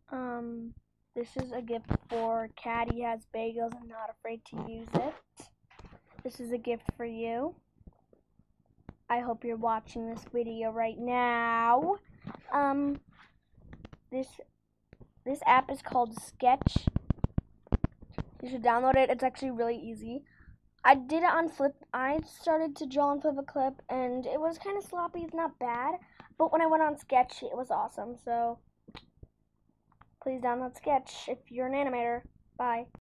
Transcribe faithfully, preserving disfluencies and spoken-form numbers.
Um, this is a gift for Catty has bagels and not afraid to use it. This is a gift for you. I hope you're watching this video right now. Um, this this app is called Sketch. You should download it. It's actually really easy. I did it on Flip. I started to draw on Flip a Clip, and it was kind of sloppy. It's not bad, but when I went on Sketch, it was awesome. So please download Sketch if you're an animator. Bye.